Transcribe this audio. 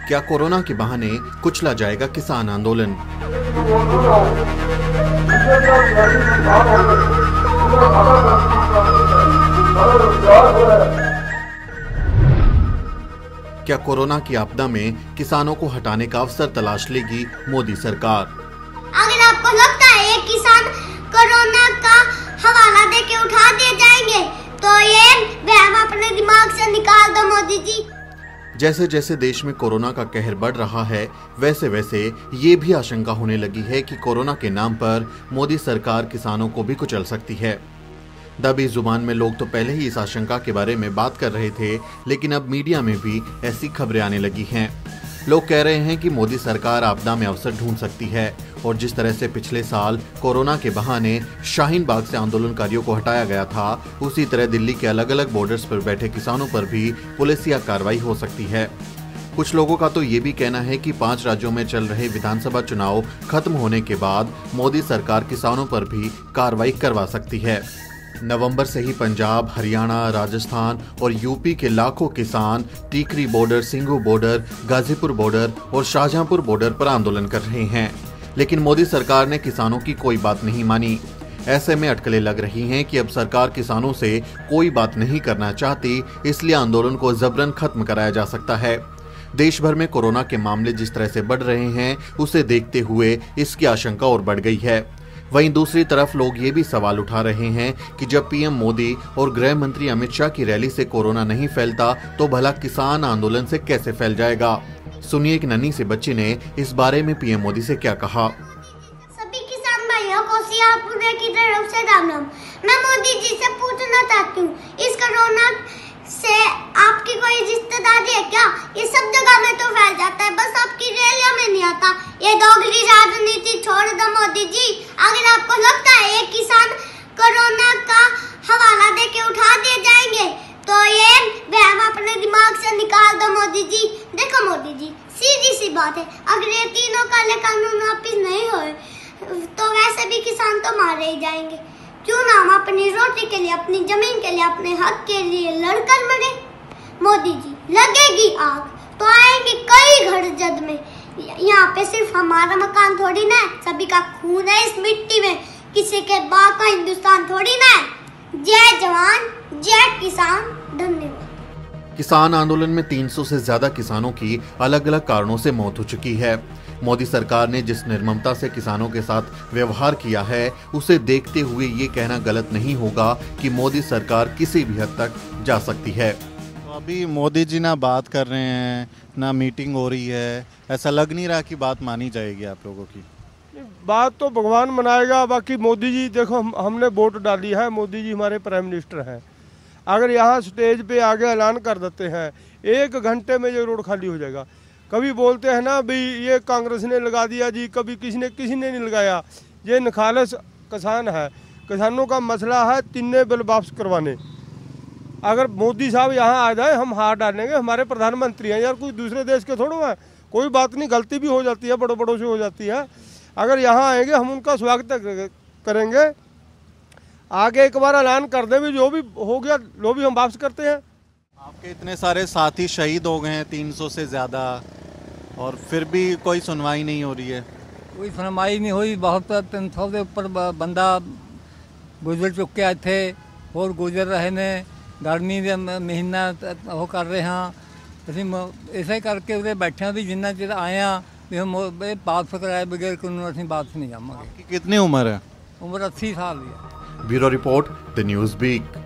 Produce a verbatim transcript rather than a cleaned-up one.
क्या कोरोना के बहाने कुचला जाएगा किसान आंदोलन? क्या कोरोना की आपदा में किसानों को हटाने का अवसर तलाश लेगी मोदी सरकार? अगर आपको लगता है ये किसान कोरोना का हवाला देके उठा दिए जाएंगे तो ये वहम अपने दिमाग से निकाल दो मोदी जी। जैसे जैसे देश में कोरोना का कहर बढ़ रहा है, वैसे वैसे ये भी आशंका होने लगी है कि कोरोना के नाम पर मोदी सरकार किसानों को भी कुचल सकती है। दबी जुबान में लोग तो पहले ही इस आशंका के बारे में बात कर रहे थे, लेकिन अब मीडिया में भी ऐसी खबरें आने लगी हैं। लोग कह रहे हैं कि मोदी सरकार आपदा में अवसर ढूंढ सकती है और जिस तरह से पिछले साल कोरोना के बहाने शाहीन बाग से आंदोलनकारियों को हटाया गया था, उसी तरह दिल्ली के अलग अलग बॉर्डर्स पर बैठे किसानों पर भी पुलिसिया कार्रवाई हो सकती है। कुछ लोगों का तो ये भी कहना है कि पांच राज्यों में चल रहे विधानसभा चुनाव खत्म होने के बाद मोदी सरकार किसानों पर भी कार्रवाई करवा सकती है। नवंबर से ही पंजाब, हरियाणा, राजस्थान और यूपी के लाखों किसान Tikri border, Singhu border, Ghazipur border और शाहजहांपुर बॉर्डर पर आंदोलन कर रहे हैं, लेकिन मोदी सरकार ने किसानों की कोई बात नहीं मानी। ऐसे में अटकलें लग रही हैं कि अब सरकार किसानों से कोई बात नहीं करना चाहती, इसलिए आंदोलन को जबरन खत्म कराया जा सकता है। देश भर में कोरोना के मामले जिस तरह से बढ़ रहे हैं, उसे देखते हुए इसकी आशंका और बढ़ गई है। वहीं दूसरी तरफ लोग ये भी सवाल उठा रहे हैं कि जब पीएम मोदी और गृह मंत्री अमित शाह की रैली से कोरोना नहीं फैलता, तो भला किसान आंदोलन से कैसे फैल जाएगा? सुनिए एक नन्ही से बच्ची ने इस बारे में पीएम मोदी से क्या कहा। सभी किसान भाइयों को होशियारपुर की तरफ से राम राम। मैं मोदी जी से पूछना चाहती हूँ, इस कोरोना से आपकी कोई रिश्तेदारी है क्या? ये सब जगह में तो फैल जाता है, बस आपकी रैलियों में नहीं आता। ये दोगली राजनीति छोड़ दो मोदी जी। अगर आपको लगता है ये किसान कोरोना का हवाला देके उठा दिए जाएंगे तो ये वहम अपने दिमाग से निकाल दो मोदी जी। देखो मोदी जी, सीधी सी बात है, अगर ये तीनों काले कानून वापिस नहीं हुए तो वैसे भी किसान तो मारे ही जाएंगे। क्यों ना हम अपनी रोटी के लिए, अपनी जमीन के लिए, अपने हक के लिए लड़कर मरे। मोदी जी, लगेगी आग तो आएंगे कई घर जद में। यहाँ पे सिर्फ हमारा मकान थोड़ी ना है, सभी का खून है इस मिट्टी में, किसी के बाप का हिंदुस्तान थोड़ी ना है। जय जवान, जय किसान, धन्यवाद। किसान आंदोलन में तीन सौ से ज्यादा किसानों की अलग अलग कारणों से मौत हो चुकी है। मोदी सरकार ने जिस निर्ममता से किसानों के साथ व्यवहार किया है, उसे देखते हुए ये कहना गलत नहीं होगा कि मोदी सरकार किसी भी हद तक जा सकती है। तो अभी मोदी जी ना बात कर रहे हैं, ना मीटिंग हो रही है, ऐसा लग नहीं रहा कि बात मानी जाएगी आप लोगों की? बात तो भगवान मनाएगा, बाकी मोदी जी देखो, हम हमने वोट डाली है, मोदी जी हमारे प्राइम मिनिस्टर हैं। अगर यहाँ स्टेज पे आगे ऐलान कर देते हैं एक घंटे में ये रोड खाली हो जाएगा। कभी बोलते हैं ना भाई ये कांग्रेस ने लगा दिया जी, कभी किसी ने किसी ने नहीं लगाया। ये निखालस किसान है, किसानों का मसला है तीनों बिल वापस करवाने। अगर मोदी साहब यहाँ आ जाए हम हाथ डालेंगे, हमारे प्रधानमंत्री हैं यार, कोई दूसरे देश के थोड़ो हैं। कोई बात नहीं, गलती भी हो जाती है, बड़ों बड़ों से हो जाती है। अगर यहाँ आएंगे हम उनका स्वागत करेंगे। आगे एक बार ऐलान कर दें भी, जो भी हो गया जो भी हम वापस करते हैं। आपके इतने सारे साथी शहीद हो गए हैं, तीन सौ से ज़्यादा, और फिर भी कोई सुनवाई नहीं हो रही है। कोई सुनवाई नहीं हुई। बहुत तीन सौ के ऊपर बंदा गुजर चुके थे और गुजर रहे ने। गर्मी के महीना वो कर रहे हैं, ਅਸੀਂ ਇਸੇ ਕਰਕੇ ਉਹਦੇ ਬੈਠਿਆਂ ਵੀ ਜਿੰਨਾ ਚਿਰ ਆਇਆ ਵੀ ਹਮ ਇਹ ਵਾਪਸ ਕਰਾਏ ਬਗੈਰ ਕਾਨੂੰਨ ਅਸੀਂ ਵਾਪਸ ਨਹੀਂ ਜਾਵਾਂਗੇ। कितनी उम्र है? उम्र अस्सी साल ਦੀ ਹੈ। Bureau report, the news week.